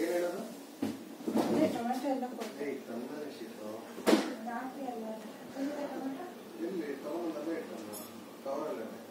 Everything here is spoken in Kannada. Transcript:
ಏನು ಹೇಳೋದು? ಟೊಮೆಟೊ ಎಲ್ಲ ಕೊಡ್ತೀವಿ. ತಂದಾನೆ ಶೀತು ನಾಟಿ ಎಲ್ಲ ಟೊಮೆಟೊ ಎಲ್ಲಿ ತಗೊಂಡಲ್ಲೇ ಇಟ್ಟಲ್ಲ ಕವರಲ್ಲೇ